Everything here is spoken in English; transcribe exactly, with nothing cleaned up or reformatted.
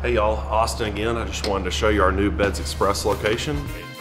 Hey y'all, Austin again. I just wanted to show you our new Bedzzz Express location.